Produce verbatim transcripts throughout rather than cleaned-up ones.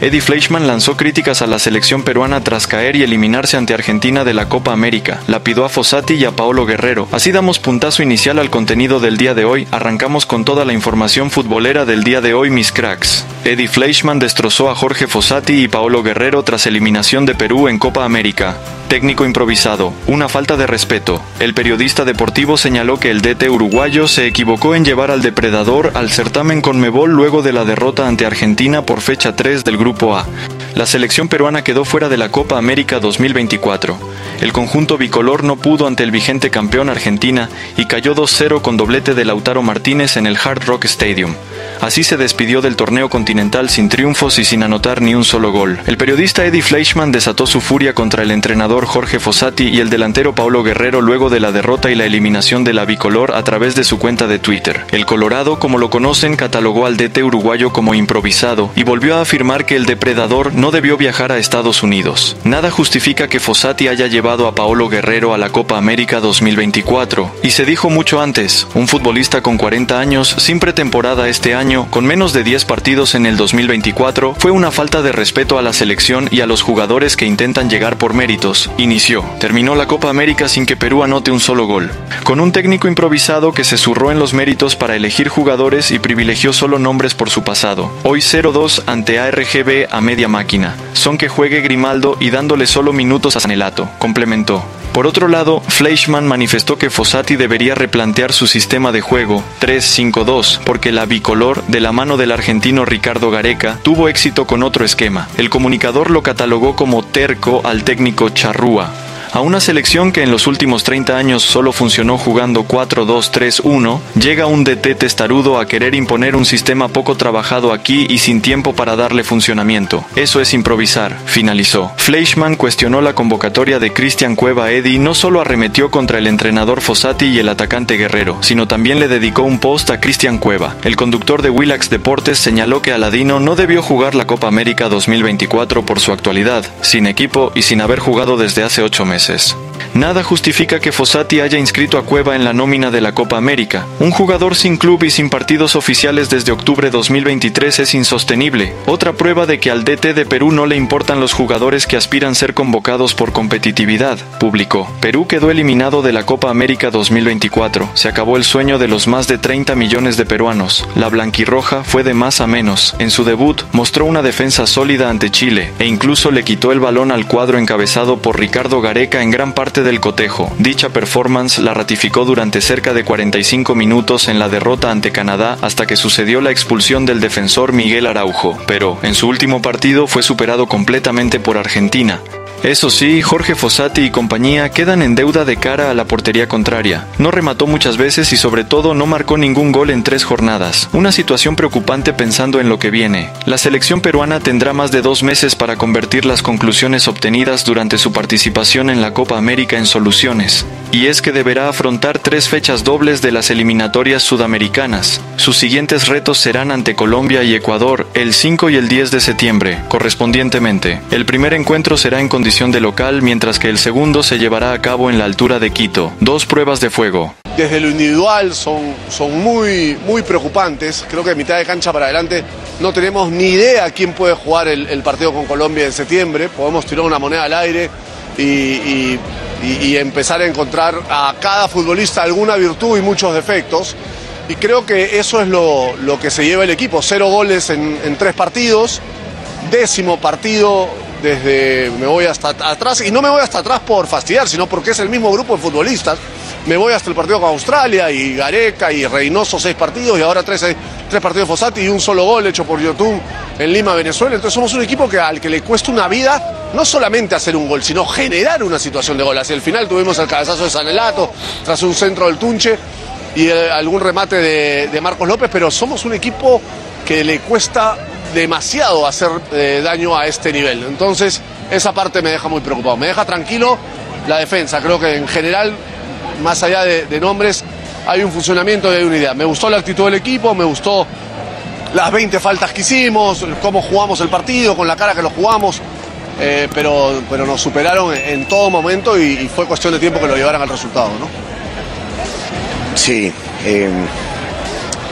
Eddie Fleischmann lanzó críticas a la selección peruana tras caer y eliminarse ante Argentina de la Copa América. Lapidó a Fossati y a Paolo Guerrero. Así damos puntazo inicial al contenido del día de hoy. Arrancamos con toda la información futbolera del día de hoy, mis cracks. Eddie Fleischmann destrozó a Jorge Fossati y Paolo Guerrero tras eliminación de Perú en Copa América. Técnico improvisado, una falta de respeto. El periodista deportivo señaló que el D T uruguayo se equivocó en llevar al depredador al certamen Conmebol luego de la derrota ante Argentina por fecha tres del Grupo A. La selección peruana quedó fuera de la Copa América dos mil veinticuatro. El conjunto bicolor no pudo ante el vigente campeón Argentina y cayó dos cero con doblete de Lautaro Martínez en el Hard Rock Stadium. Así se despidió del torneo continental sin triunfos y sin anotar ni un solo gol. El periodista Eddie Fleischmann desató su furia contra el entrenador Jorge Fossati y el delantero Paolo Guerrero luego de la derrota y la eliminación de la bicolor a través de su cuenta de Twitter. El Colorado, como lo conocen, catalogó al D T uruguayo como improvisado y volvió a afirmar que el depredador no debió viajar a Estados Unidos. Nada justifica que Fossati haya llevado a Paolo Guerrero a la Copa América dos mil veinticuatro. Y se dijo mucho antes, un futbolista con cuarenta años, sin pretemporada este año, con menos de diez partidos en el dos mil veinticuatro, fue una falta de respeto a la selección y a los jugadores que intentan llegar por méritos. Inició, terminó la Copa América sin que Perú anote un solo gol. Con un técnico improvisado que se zurró en los méritos para elegir jugadores y privilegió solo nombres por su pasado. Hoy cero dos ante A R G B a media máquina. Son que juegue Grimaldo y dándole solo minutos a Sanelato, complementó. Por otro lado, Fleischmann manifestó que Fossati debería replantear su sistema de juego tres cinco dos, porque la bicolor, de la mano del argentino Ricardo Gareca, tuvo éxito con otro esquema. El comunicador lo catalogó como terco al técnico Charrúa. A una selección que en los últimos treinta años solo funcionó jugando cuatro dos tres uno, llega un D T testarudo a querer imponer un sistema poco trabajado aquí y sin tiempo para darle funcionamiento. Eso es improvisar, finalizó. Fleischmann cuestionó la convocatoria de Cristian Cueva. Eddie no solo arremetió contra el entrenador Fossati y el atacante Guerrero, sino también le dedicó un post a Cristian Cueva. El conductor de Willax Deportes señaló que Aladino no debió jugar la Copa América dos mil veinticuatro por su actualidad, sin equipo y sin haber jugado desde hace ocho meses. Nada justifica que Fossati haya inscrito a Cueva en la nómina de la Copa América. Un jugador sin club y sin partidos oficiales desde octubre de dos mil veintitrés es insostenible. Otra prueba de que al D T de Perú no le importan los jugadores que aspiran ser convocados por competitividad, publicó. Perú quedó eliminado de la Copa América dos mil veinticuatro. Se acabó el sueño de los más de treinta millones de peruanos. La blanquirroja fue de más a menos. En su debut mostró una defensa sólida ante Chile e incluso le quitó el balón al cuadro encabezado por Ricardo Gareca en gran parte del cotejo. Dicha performance la ratificó durante cerca de cuarenta y cinco minutos en la derrota ante Canadá hasta que sucedió la expulsión del defensor Miguel Araujo, pero en su último partido fue superado completamente por Argentina. Eso sí, Jorge Fossati y compañía quedan en deuda de cara a la portería contraria. No remató muchas veces y sobre todo no marcó ningún gol en tres jornadas. Una situación preocupante pensando en lo que viene. La selección peruana tendrá más de dos meses para convertir las conclusiones obtenidas durante su participación en la Copa América en soluciones. Y es que deberá afrontar tres fechas dobles de las eliminatorias sudamericanas. Sus siguientes retos serán ante Colombia y Ecuador el cinco y el diez de septiembre, correspondientemente. El primer encuentro será en condiciones de local, mientras que el segundo se llevará a cabo en la altura de Quito. Dos pruebas de fuego. Desde lo individual son, son muy, muy preocupantes. Creo que de mitad de cancha para adelante no tenemos ni idea quién puede jugar el, el partido con Colombia en septiembre. Podemos tirar una moneda al aire y, y, y, y empezar a encontrar a cada futbolista alguna virtud y muchos defectos. Y creo que eso es lo, lo que se lleva el equipo. Cero goles en, en tres partidos. Décimo partido desde me voy hasta atrás, y no me voy hasta atrás por fastidiar, sino porque es el mismo grupo de futbolistas. Me voy hasta el partido con Australia y Gareca y Reynoso, seis partidos, y ahora tres, tres partidos de Fossati y un solo gol hecho por YouTube en Lima, Venezuela. Entonces somos un equipo que al que le cuesta una vida no solamente hacer un gol, sino generar una situación de gol. Hacia el final tuvimos el cabezazo de Sanelato tras un centro del Tunche y eh, algún remate de, de Marcos López, pero somos un equipo que le cuesta demasiado hacer eh, daño a este nivel. Entonces esa parte me deja muy preocupado. Me deja tranquilo la defensa. Creo que en general, más allá de, de nombres, hay un funcionamiento y hay una idea. Me gustó la actitud del equipo, me gustó las veinte faltas que hicimos, cómo jugamos el partido, con la cara que lo jugamos, eh, pero, pero nos superaron en, en todo momento y, y fue cuestión de tiempo que lo llevaran al resultado, ¿no? Sí, eh,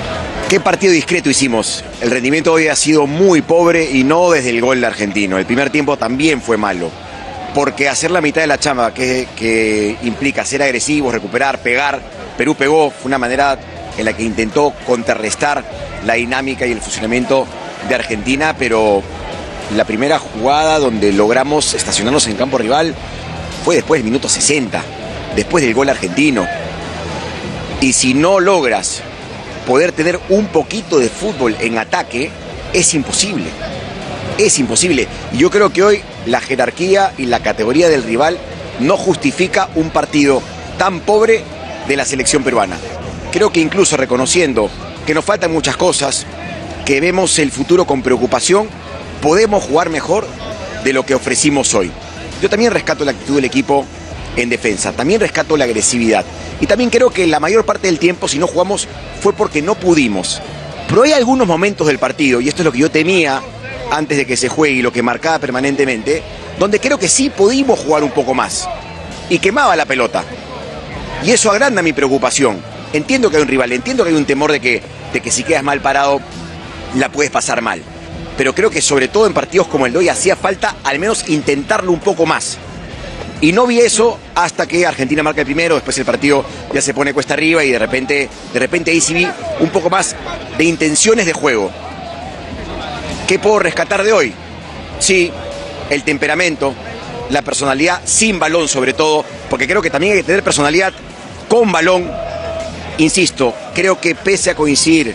¿Qué partido discreto hicimos? El rendimiento hoy ha sido muy pobre y no desde el gol argentino. El primer tiempo también fue malo. Porque hacer la mitad de la chamba, que, que implica ser agresivos, recuperar, pegar, Perú pegó, fue una manera en la que intentó contrarrestar la dinámica y el funcionamiento de Argentina, pero la primera jugada donde logramos estacionarnos en campo rival fue después del minuto sesenta, después del gol argentino. Y si no logras poder tener un poquito de fútbol en ataque, es imposible. Es imposible. Y yo creo que hoy la jerarquía y la categoría del rival no justifica un partido tan pobre de la selección peruana. Creo que incluso reconociendo que nos faltan muchas cosas, que vemos el futuro con preocupación, podemos jugar mejor de lo que ofrecimos hoy. Yo también rescato la actitud del equipo en defensa, también rescato la agresividad. Y también creo que la mayor parte del tiempo, si no jugamos, fue porque no pudimos. Pero hay algunos momentos del partido, y esto es lo que yo temía antes de que se juegue y lo que marcaba permanentemente, donde creo que sí pudimos jugar un poco más. Y quemaba la pelota. Y eso agranda mi preocupación. Entiendo que hay un rival, entiendo que hay un temor de que, de que si quedas mal parado, la puedes pasar mal. Pero creo que sobre todo en partidos como el de hoy hacía falta al menos intentarlo un poco más. Y no vi eso hasta que Argentina marca el primero, después el partido ya se pone cuesta arriba y de repente, de repente ahí sí vi un poco más de intenciones de juego. ¿Qué puedo rescatar de hoy? Sí, el temperamento, la personalidad sin balón sobre todo, porque creo que también hay que tener personalidad con balón. Insisto, creo que pese a coincidir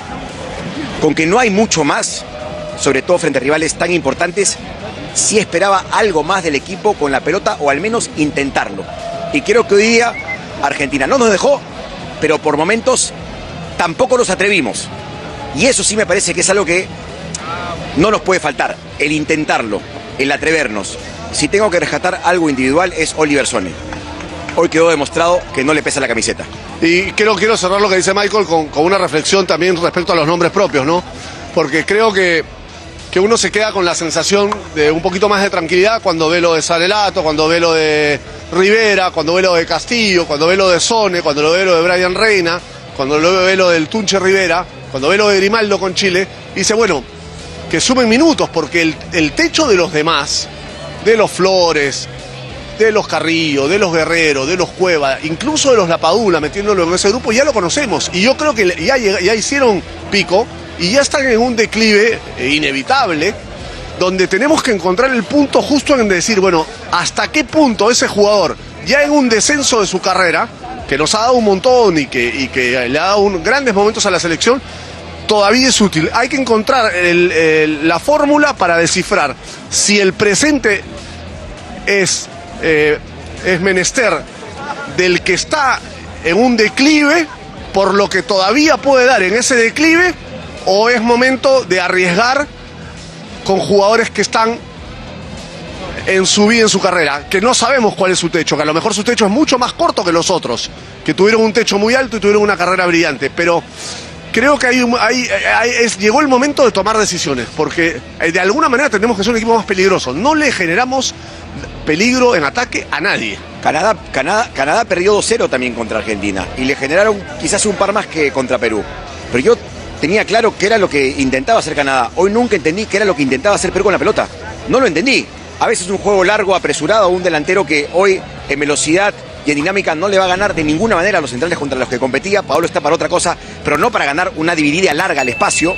con que no hay mucho más, sobre todo frente a rivales tan importantes, sí esperaba algo más del equipo con la pelota o al menos intentarlo. Y creo que hoy día Argentina no nos dejó, pero por momentos tampoco nos atrevimos. Y eso sí me parece que es algo que no nos puede faltar, el intentarlo, el atrevernos. Si tengo que rescatar algo individual es Oliver Sone. Hoy quedó demostrado que no le pesa la camiseta. Y creo, quiero cerrar lo que dice Michael con, con una reflexión también respecto a los nombres propios, ¿no? Porque creo que, que uno se queda con la sensación de un poquito más de tranquilidad cuando ve lo de Sanelato, cuando ve lo de Rivera, cuando ve lo de Castillo, cuando ve lo de Sone, cuando lo ve lo de Brian Reina, cuando lo ve lo del Tunche Rivera, cuando ve lo de Grimaldo con Chile, y dice, bueno, que sumen minutos, porque el, el techo de los demás, de los Flores, de los Carrillo, de los Guerrero, de los Cueva, incluso de los Lapadula, metiéndolo en ese grupo, ya lo conocemos. Y yo creo que ya, ya hicieron pico y ya están en un declive inevitable, donde tenemos que encontrar el punto justo en decir, bueno, hasta qué punto ese jugador, ya en un descenso de su carrera, que nos ha dado un montón y que, y que le ha dado un, grandes momentos a la selección, todavía es útil. Hay que encontrar el, el, la fórmula para descifrar si el presente es... Eh, es menester del que está en un declive por lo que todavía puede dar en ese declive, o es momento de arriesgar con jugadores que están en su vida, en su carrera, que no sabemos cuál es su techo, que a lo mejor su techo es mucho más corto que los otros, que tuvieron un techo muy alto y tuvieron una carrera brillante, pero creo que hay, hay, hay, es, llegó el momento de tomar decisiones, porque de alguna manera tenemos que ser un equipo más peligroso. No le generamos peligro en ataque a nadie. Canadá, Canadá, Canadá perdió dos cero también contra Argentina y le generaron quizás un par más que contra Perú. Pero yo tenía claro qué era lo que intentaba hacer Canadá. Hoy nunca entendí qué era lo que intentaba hacer Perú con la pelota. No lo entendí. A veces un juego largo, apresurado, a un delantero que hoy en velocidad y en dinámica no le va a ganar de ninguna manera a los centrales contra los que competía. Paolo está para otra cosa, pero no para ganar una dividida larga al espacio.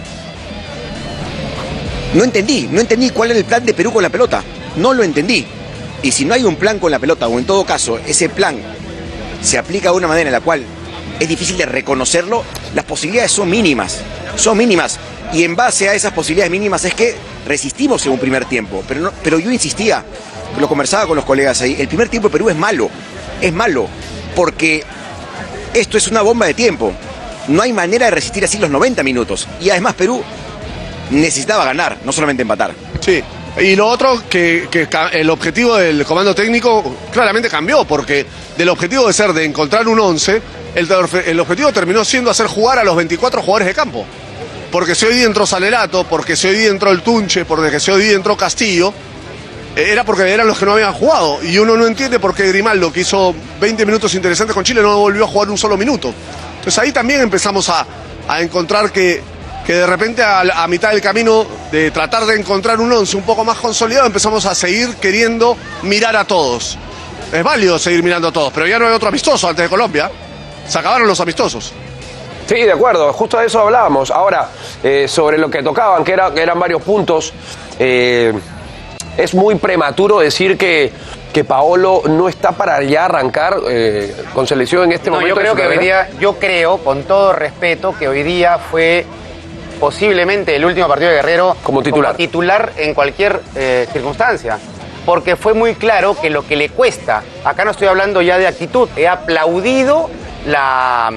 No entendí, no entendí cuál era el plan de Perú con la pelota. No lo entendí. Y si no hay un plan con la pelota, o en todo caso ese plan se aplica de una manera en la cual es difícil de reconocerlo, las posibilidades son mínimas, son mínimas. Y en base a esas posibilidades mínimas es que resistimos en un primer tiempo. Pero, no, pero yo insistía, lo conversaba con los colegas ahí, el primer tiempo de Perú es malo, es malo, porque esto es una bomba de tiempo. No hay manera de resistir así los noventa minutos. Y además Perú necesitaba ganar, no solamente empatar. Sí. Y lo otro, que, que el objetivo del comando técnico claramente cambió, porque del objetivo de ser de encontrar un once, el, el objetivo terminó siendo hacer jugar a los veinticuatro jugadores de campo. Porque si hoy día entró Sanelato, porque si hoy día entró el Tunche, porque si hoy día entró Castillo, era porque eran los que no habían jugado. Y uno no entiende por qué Grimaldo, que hizo veinte minutos interesantes con Chile, no volvió a jugar un solo minuto. Entonces ahí también empezamos a, a encontrar que, que de repente a, a mitad del camino de tratar de encontrar un once un poco más consolidado, empezamos a seguir queriendo mirar a todos. Es válido seguir mirando a todos, pero ya no hay otro amistoso antes de Colombia. Se acabaron los amistosos. Sí, de acuerdo, justo de eso hablábamos. Ahora, eh, sobre lo que tocaban, que, era, que eran varios puntos, eh, es muy prematuro decir que, que Paolo no está para ya arrancar eh, con selección en este no, momento. Yo creo que hoy día, yo creo, con todo respeto, que hoy día fue posiblemente el último partido de Guerrero como titular, como titular en cualquier eh, circunstancia. Porque fue muy claro que lo que le cuesta, acá no estoy hablando ya de actitud, he aplaudido la...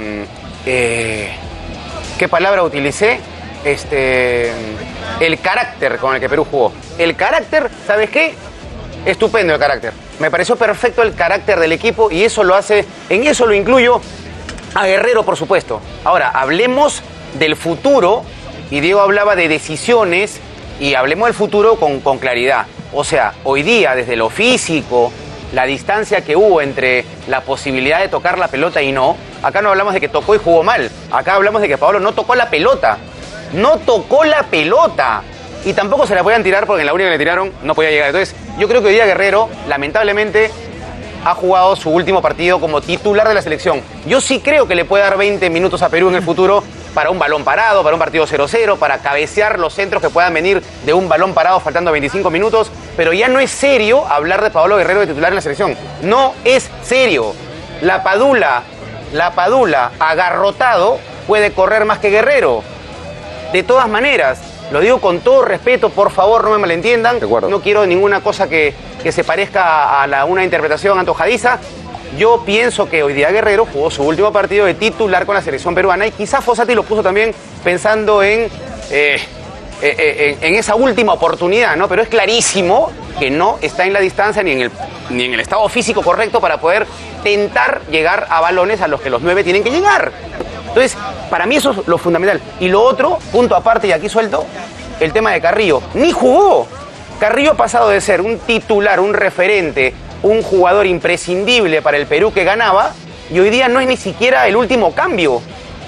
Eh, ¿qué palabra utilicé? Este, el carácter con el que Perú jugó. El carácter, ¿sabes qué? Estupendo el carácter. Me pareció perfecto el carácter del equipo y eso lo hace, en eso lo incluyo a Guerrero, por supuesto. Ahora, hablemos del futuro, y Diego hablaba de decisiones, y hablemos del futuro con, con claridad. O sea, hoy día, desde lo físico, la distancia que hubo entre la posibilidad de tocar la pelota y no, acá no hablamos de que tocó y jugó mal, acá hablamos de que Paolo no tocó la pelota, no tocó la pelota, y tampoco se la podían tirar porque en la única que le tiraron no podía llegar. Entonces, yo creo que hoy día Guerrero, lamentablemente, ha jugado su último partido como titular de la selección. Yo sí creo que le puede dar veinte minutos a Perú en el futuro para un balón parado, para un partido cero cero, para cabecear los centros que puedan venir de un balón parado faltando veinticinco minutos, pero ya no es serio hablar de Paolo Guerrero de titular en la selección. No es serio. La Padula, la Padula agarrotado puede correr más que Guerrero. De todas maneras, lo digo con todo respeto, por favor, no me malentiendan. No quiero ninguna cosa que, que se parezca a la, una interpretación antojadiza. Yo pienso que hoy día Guerrero jugó su último partido de titular con la selección peruana y quizás Fossati lo puso también pensando en, eh, eh, eh, en esa última oportunidad, ¿no? Pero es clarísimo que no está en la distancia ni en el, ni en el estado físico correcto para poder tentar llegar a balones a los que los nueve tienen que llegar. Entonces, para mí eso es lo fundamental. Y lo otro, punto aparte y aquí suelto, el tema de Carrillo. Ni jugó. Carrillo ha pasado de ser un titular, un referente, un jugador imprescindible para el Perú que ganaba, y hoy día no es ni siquiera el último cambio.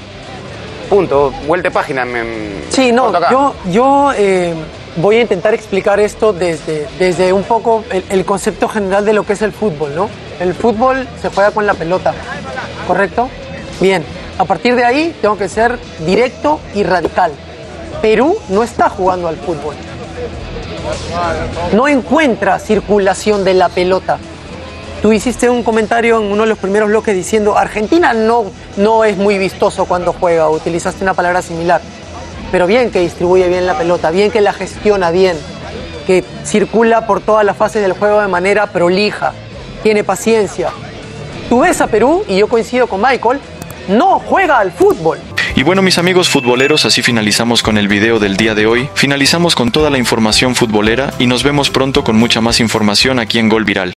Punto. Vuelta de página. Me, sí, no, yo, yo eh, voy a intentar explicar esto desde, desde un poco el, el concepto general de lo que es el fútbol, ¿no? El fútbol se juega con la pelota, ¿correcto? Bien, a partir de ahí tengo que ser directo y radical. Perú no está jugando al fútbol. No encuentra circulación de la pelota. Tú hiciste un comentario en uno de los primeros bloques diciendo Argentina no, no es muy vistoso cuando juega, utilizaste una palabra similar, pero bien que distribuye bien la pelota, bien que la gestiona bien, que circula por todas las fases del juego de manera prolija, tiene paciencia. Tú ves a Perú, y yo coincido con Michael, no juega al fútbol. Y bueno, mis amigos futboleros, así finalizamos con el video del día de hoy. Finalizamos con toda la información futbolera y nos vemos pronto con mucha más información aquí en Gol Viral.